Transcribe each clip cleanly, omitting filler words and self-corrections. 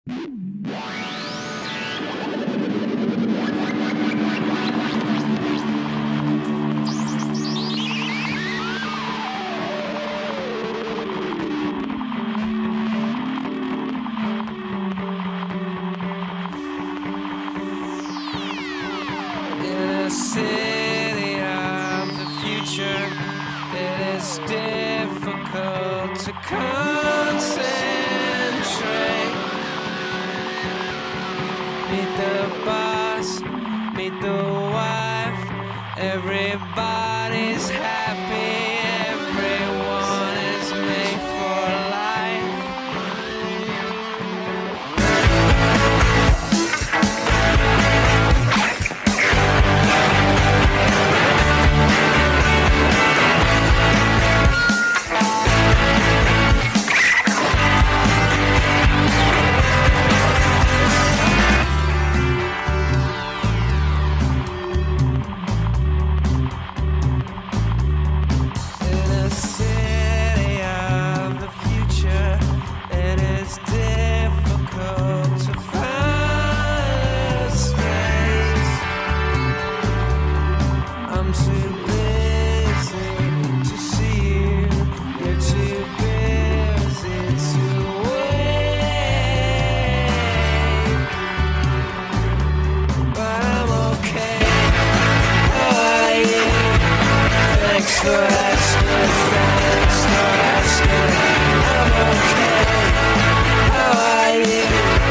City of the future, it is difficult to concentrate. Meet the boss, meet the wife, everybody's happy, everyone is made for life. Thanks for asking, I'm okay. How are you?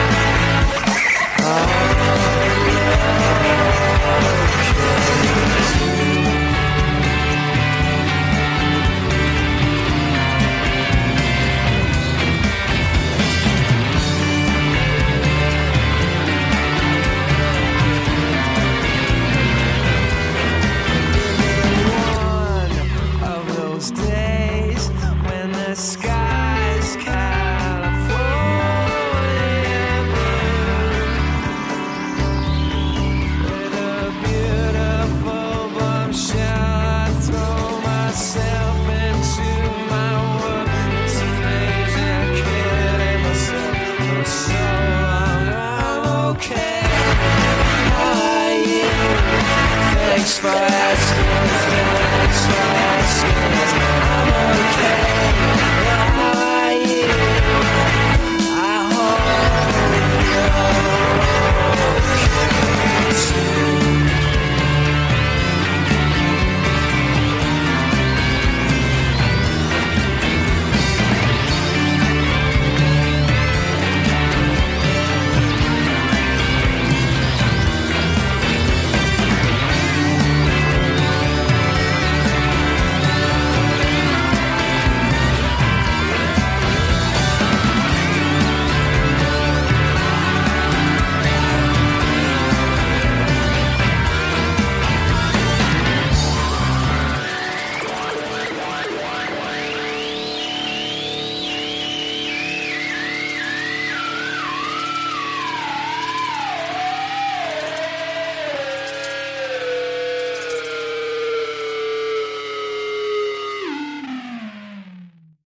Days when the sky's California blue, with a beautiful bombshell, I throw myself into my work. Teenage killing myself for so long. I'm okay. How are you? Thanks for asking.